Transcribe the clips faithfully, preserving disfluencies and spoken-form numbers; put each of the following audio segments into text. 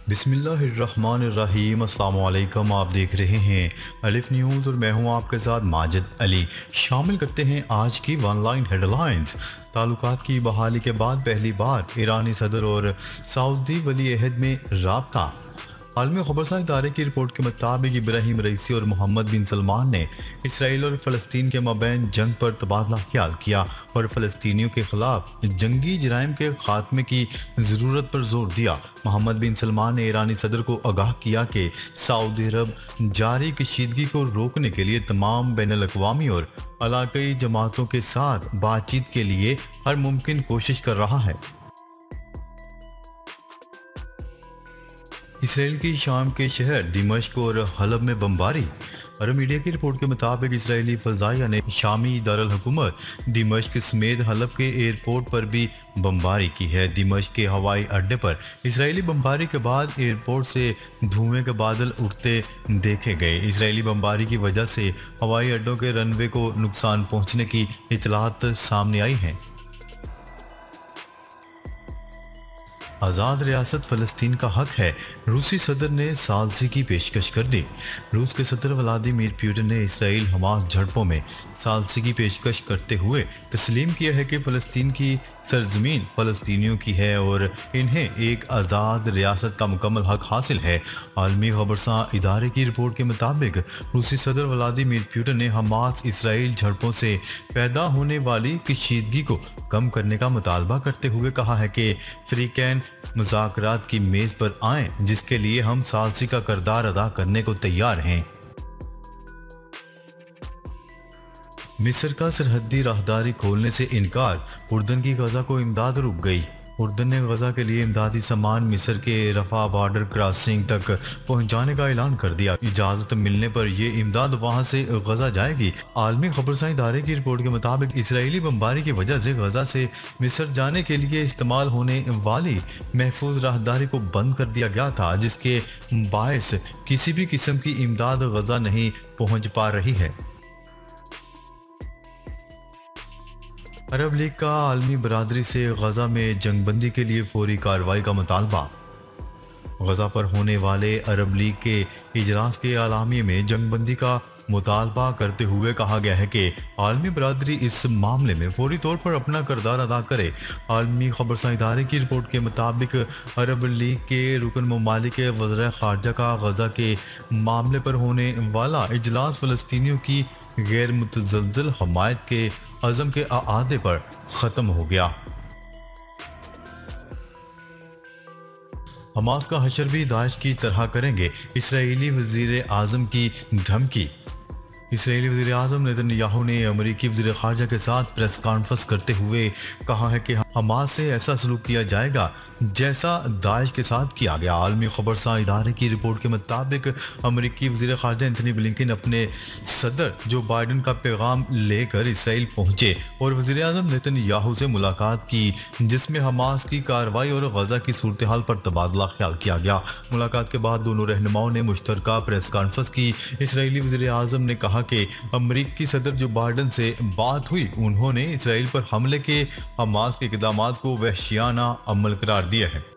बिस्मिल्लाहिर्रहमानिर्रहीम। अस्सलाम वालेकुम। आप देख रहे हैं अलिफ न्यूज़ और मैं हूं आपके साथ माजिद अली। शामिल करते हैं आज की वन लाइन हेडलाइंस। ताल्लुकात की बहाली के बाद पहली बार ईरानी सदर और सऊदी वली अहद में राबता। आलमी खबरसां इदारे की रिपोर्ट के मुताबिक इब्राहिम रईसी और मोहम्मद बिन सलमान ने इसराइल और फ़लस्तीन के मबैन जंग पर तबादला ख्याल किया और फ़लस्तीनियों के खिलाफ जंगी जराइम के खात्मे की ज़रूरत पर जोर दिया। मोहम्मद बिन सलमान ने ईरानी सदर को आगाह किया कि सऊदी अरब जारी कशीदगी को रोकने के लिए तमाम बैनुल-अक़वामी और इलाक़ाई जमातों के साथ बातचीत के लिए हर मुमकिन कोशिश कर रहा है। इसराइल की शाम के शहर दिमश्क और हलब में बमबारी। अरब मीडिया की रिपोर्ट के मुताबिक इसराइली फजाइया ने शामी दारुल हुकूमत दिमश्क समेत हलब के एयरपोर्ट पर भी बमबारी की है। दिमश्क के हवाई अड्डे पर इसराइली बमबारी के बाद एयरपोर्ट से धुएं के बादल उठते देखे गए। इसराइली बमबारी की वजह से हवाई अड्डों के रनवे को नुकसान पहुंचने की इतलात सामने आई हैं। आज़ाद रियासत फ़लस्तीन का हक है, रूसी सदर ने सालसी की पेशकश कर दी। रूस के सदर व्लादिमीर पुतिन ने इसराइल हमास झड़पों में सालसी की पेशकश करते हुए तस्लीम किया है कि फ़लस्तीन की सरजमीन फ़लस्तीनियों की है और इन्हें एक आज़ाद रियासत का मुकम्मल हक हासिल है। आलमी खबरसां इदारे की रिपोर्ट के मुताबिक रूसी सदर व्लादिमीर पुतिन ने हमास इसराइल झड़पों से पैदा होने वाली कशीदगी को कम करने का मुतालबा करते हुए कहा है कि फ्रीकैन मुज़ाकरात की मेज़ पर आएं, जिसके लिए हम सालसी का किरदार अदा करने को तैयार हैं। मिस्र का सरहदी राहदारी खोलने से इनकार, उर्दन की गजा को इमदाद रुक गई। उर्दन ने गजा के लिए इमदादी सामान मिस्र के रफा बॉर्डर क्रॉसिंग तक पहुंचाने का ऐलान कर दिया। इजाज़त मिलने पर यह इमदाद वहां से गजा जाएगी। आलमी खबरसां इदारे की रिपोर्ट के मुताबिक इसराइली बमबारी की वजह से गजा से मिस्र जाने के लिए इस्तेमाल होने वाली महफूज राहदारी को बंद कर दिया गया था, जिसके बायस किसी भी किस्म की इमदाद गजा नहीं पहुँच पा रही है। अरब लीग का आलमी बरादरी से गजा में जंगबंदी के लिए फौरी कार्रवाई का मुतालबा। गजा पर होने वाले अरब लीग के इजलास के आलामी में जंगबंदी का मुतालबा करते हुए कहा गया है कि आलमी बरादरी इस मामले में फौरी तौर पर अपना किरदार अदा करे। आलमी खबरसां इदारे की रिपोर्ट के मुताबिक अरब लीग के रुकन ममालिक वज़ीर ख़ारजा का गजा के मामले पर होने वाला इजलास फ़लस्तीनियों की गैर मुतज़लज़ल हमायत के अज़म के आदे पर ख़त्म हो गया। हमास का हशर भी दाइश की तरह करेंगे, इसराइली वज़ीर आज़म की धमकी। इसराइली वज़ीर आज़म नेतन्याहू ने अमेरिकी वज़ीर ख़ारजा के साथ प्रेस कॉन्फ्रेंस करते हुए कहा है कि हमास से ऐसा सलूक किया जाएगा जैसा दाइश के साथ किया गया। आलमी खबरसां इदारे की रिपोर्ट के मुताबिक अमेरिकी वज़ीर ख़ारजा एंथनी ब्लिंकन अपने सदर जो बाइडन का पैगाम लेकर इसराइल पहुंचे और वज़ीर आज़म नेतन्याहू से मुलाकात की, जिसमें हमास की कार्रवाई और गजा की सूरत हाल पर तबादला ख्याल किया गया। मुलाकात के बाद दोनों रहनुमाओं ने मुश्तरका प्रेस कॉन्फ्रेंस की। इसराइली वज़ीर आज़म ने कहा कि अमेरिकी सदर जो बाइडन से बात हुई, उन्होंने इसराइल पर हमले के हमास के इक़दामात को वहशियाना अमल करार दिया है।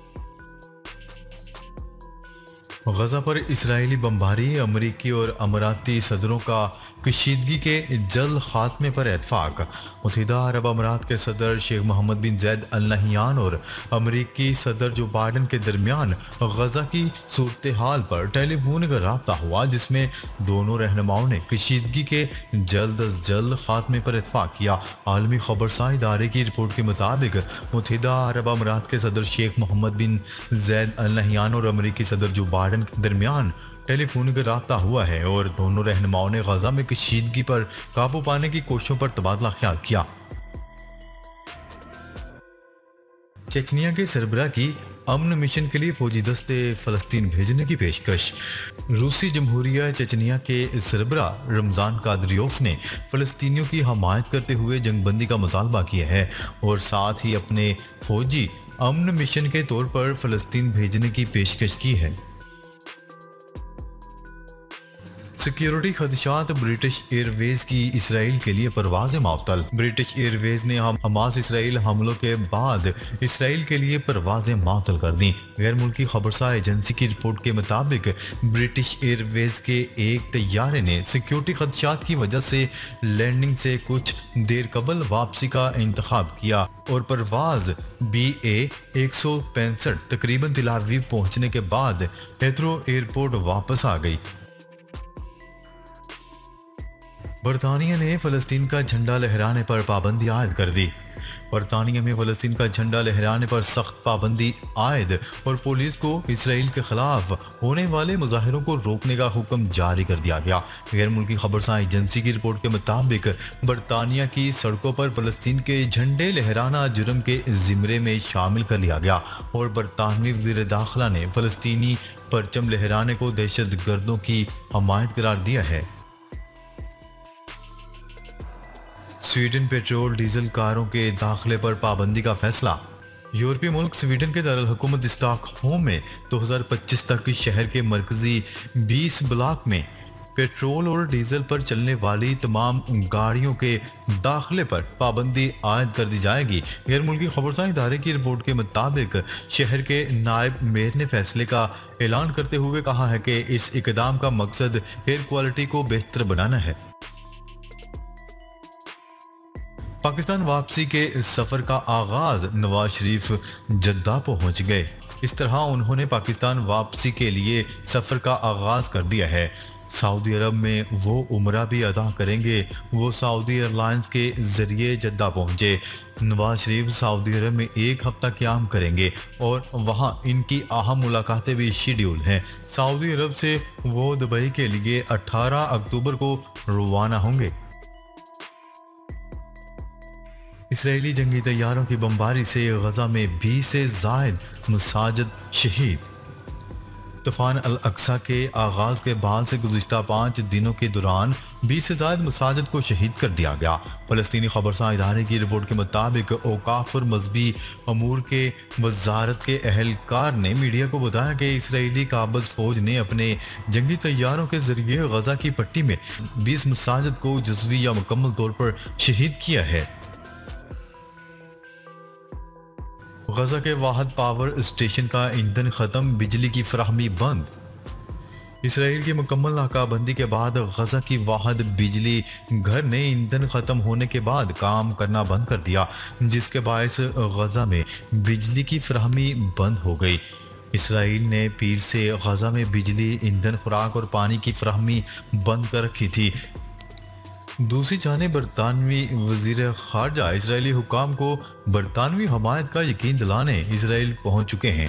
गजा पर इसराइली बमबारी, अमेरिकी और अमाराती सदरों का कशीदगी के जल्द खात्मे पर इत्फाक। मुत्तहिदा अरब अमारात के सदर शेख मोहम्मद बिन जैद अल नहियान और अमेरिकी सदर जो बाइडन के दरमियान गजा की सूरत हाल पर टेलीफोन का रब्ता हुआ, जिसमें दोनों रहनुमाओं ने कशीदगी के जल्द अज जल्द खात्मे पर इत्फाक किया। आलमी खबरसां इदारे की रिपोर्ट के मुताबिक मुत्तहिदा अरब अमारात के सदर शेख मोहम्मद बिन जैद अल नहियान और अमेरिकी सदर जो बाइडन के दरमियान टेलीफोन का रब्ता हुआ है और दोनों रहनुमाओं ने गजा में कशीदगी पर काबू पाने की कोशिशों पर तबादला ख्याल किया। चेचनिया के सरबराह की अमन मिशन के लिए फौजी दस्ते फ़लस्तीन भेजने की पेशकश। रूसी जमहूरिया चेचनिया के सरबराह रमज़ान कादरियोफ ने फ़लस्तीनियों की हमायत करते हुए जंगबंदी का मुतालबा किया है और साथ ही अपने फौजी अमन मिशन के तौर पर फ़लस्तीन भेजने की पेशकश की है। सिक्योरिटी खदशात, ब्रिटिश एयरवेज की इसराइल के लिए परवाजें मअतल। ब्रिटिश एयरवेज ने हम हमास इसराइल हमलों के बाद इसराइल के लिए परवाजें मअतल कर दी। गैर मुल्की खबरसार एजेंसी की रिपोर्ट के मुताबिक ब्रिटिश एयरवेज के एक तैयारे ने सिक्योरिटी खदशात की वजह से लैंडिंग से कुछ देर कबल वापसी का इंतखाब किया और परवाज बी ए एक सौ पैंसठ तकरीबन तिल अवीव पहुंचने के बाद हेथ्रो एयरपोर्ट वापस आ गई। बरतानिया ने फ़लस्तीन का झंडा लहराने पर पाबंदी आयद कर दी। बरतानिया में फ़लस्तीन का झंडा लहराने पर सख्त पाबंदी आयद और पुलिस को इसराइल के खिलाफ होने वाले मुजाहिरों को रोकने का हुक्म जारी कर दिया गया। गैर मुल्की खबरसार एजेंसी की रिपोर्ट के मुताबिक बरतानिया की सड़कों पर फ़लस्तीन के झंडे लहराना जुर्म के ज़िम्रे में शामिल कर लिया गया और बरतानवी वज़ीर दाखिला ने फ़लस्तीनी परचम लहराने को दहशत गर्दों की हमायत करार दिया है। स्वीडन पेट्रोल डीजल कारों के दाखिले पर पाबंदी का फैसला। यूरोपीय मुल्क स्वीडन के दारुल हुकूमत स्टॉकहोम में दो हज़ार पच्चीस तक शहर के मरकजी बीस ब्लॉक में पेट्रोल और डीजल पर चलने वाली तमाम गाड़ियों के दाखिले पर पाबंदी आयद कर दी जाएगी। गैर मुल्की खबरसार इदारे की रिपोर्ट के मुताबिक शहर के नायब मेयर ने फैसले का ऐलान करते हुए कहा है कि इस इकदाम का मकसद एयर क्वालिटी को बेहतर बनाना है। पाकिस्तान वापसी के सफर का आगाज, नवाज शरीफ जद्दा पहुंच गए। इस तरह उन्होंने पाकिस्तान वापसी के लिए सफर का आगाज कर दिया है। सऊदी अरब में वो उम्रा भी अदा करेंगे। वो सऊदी एयरलाइंस के जरिए जद्दा पहुंचे। नवाज शरीफ सऊदी अरब में एक हफ्ता क़याम करेंगे और वहां इनकी अहम मुलाकातें भी शेड्यूल हैं। सऊदी अरब से वो दुबई के लिए अठारह अक्टूबर को रवाना होंगे। इसराइली जंगी तैयारों की बमबारी से गजा में बीस से जायद मुसाजिद शहीद। तूफान अल अक्सा के आगाज के बाद से गुज़िश्ता पाँच दिनों के दौरान बीस से जायद मसाजिद को शहीद कर दिया गया। फ़लस्तीनी खबरसार इदारे की रिपोर्ट के मुताबिक औकाफ और मजहबी अमूर के वजारत के अहलकार ने मीडिया को बताया कि इसराइली काबज़ फ़ौज ने अपने जंगी तैयारों के जरिए गजा की पट्टी में बीस मसाजिद को जुज़वी या मुकम्मल तौर पर शहीद किया है। गजा के वाहद पावर स्टेशन का ईंधन खत्म, बिजली की फराहमी बंद। इसराइल की मुकम्मल नाकाबंदी के बाद गजा की वाहद बिजली घर ने ईंधन खत्म होने के बाद काम करना बंद कर दिया, जिसके बायस गजा में बिजली की फराहमी बंद हो गई। इसराइल ने पीर से गजा में बिजली, ईंधन, खुराक और पानी की फराहमी बंद कर रखी थी। दूसरी जानिब बरतानवी वजीर खारजा इसराइली हुकाम को बरतानवी हमायत का यकीन दिलाने इसराइल पहुंच चुके हैं।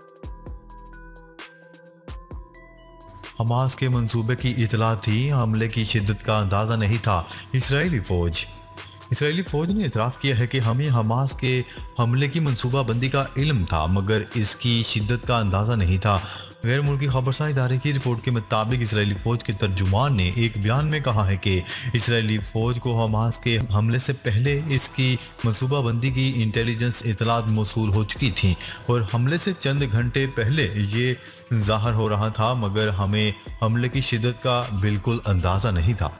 हमास के मंसूबे की इतला थी, हमले की शिद्दत का अंदाजा नहीं था। इसराइली फौज इसराइली फौज ने इतराफ़ किया है कि हमें हमास के हमले की मनसूबाबंदी का इल्म था, मगर इसकी शिद्दत का अंदाजा नहीं था। गैर मुल्की खबरसार इदारे की रिपोर्ट के मुताबिक इसराइली फ़ौज के तर्जुमान ने एक बयान में कहा है कि इसराइली फ़ौज को हमास के हमले से पहले इसकी मनसूबाबंदी की इंटेलिजेंस इतलात मौसूल हो चुकी थी और हमले से चंद घंटे पहले ये ज़ाहिर हो रहा था, मगर हमें हमले की शिद्दत का बिल्कुल अंदाज़ा नहीं था।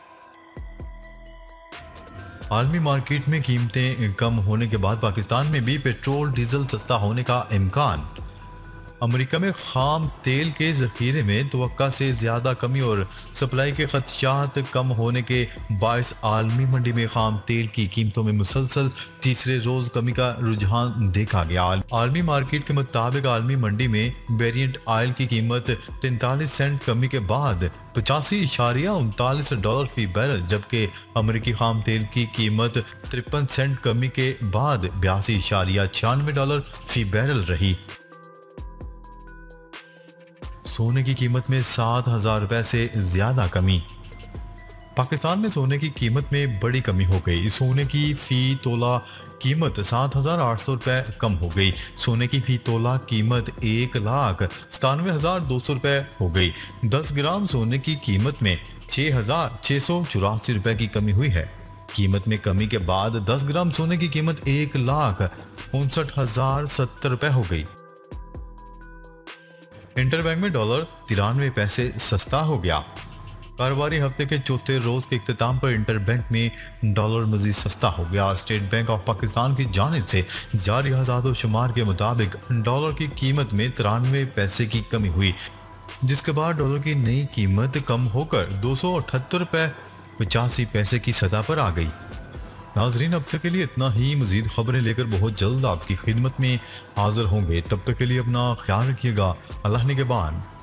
आलमी मार्केट में कीमतें कम होने के बाद पाकिस्तान में भी पेट्रोल डीजल सस्ता होने का इम्कान। अमेरिका में खाम तेल के ज़ख़ीरे में तवक्का से ज़्यादा कमी और सप्लाई के खदशात कम होने के बायस आलमी मंडी में खाम तेल की कीमतों में मुसलसल तीसरे रोज़ कमी का रुझान देखा गया। आलमी मार्केट के मुताबिक आलमी मंडी में वेरिएंट ऑयल की कीमत तैंतालीस सेंट कमी के बाद पचासी इशारिया उनतालीस डॉलर फी बैरल, जबकि अमरीकी खाम तेल की कीमत तिरपन सेंट कमी के बाद बयासी इशारिया छियानवे डॉलर फी बैरल रही। सोने की कीमत में सात हजार रुपए से ज्यादा कमी। पाकिस्तान में सोने की कीमत में बड़ी कमी हो गई। सोने की फी तोला कीमत सात हजार आठ सौ रुपए कम हो गई। सोने की फी तोला कीमत एक लाख सतानवे हजार दो सौ रुपए हो गई। दस ग्राम सोने की कीमत में छः हजार छः सौ चौरासी रुपए की कमी हुई है। कीमत में कमी के बाद दस ग्राम सोने की कीमत एक लाख उनसठ हजार सत्तर रुपए हो गई। इंटरबैंक में डॉलर तिरानवे पैसे सस्ता हो गया। कारोबारी हफ्ते के चौथे रोज के इख्तिताम पर इंटरबैंक में डॉलर मजीद सस्ता हो गया। स्टेट बैंक ऑफ पाकिस्तान की जानिब से जारी आदाद शुमार के मुताबिक डॉलर की कीमत में तिरानवे पैसे की कमी हुई, जिसके बाद डॉलर की नई कीमत कम होकर दो सौ अठहत्तर रुपये पचासी पैसे की सतह पर आ गई। नाजरीन, अब तक के लिए इतना ही। मजीद खबरें लेकर बहुत जल्द आपकी खिदमत में हाजिर होंगे। तब तक के लिए अपना ख्याल रखिएगा। अल्लाह निगहबान।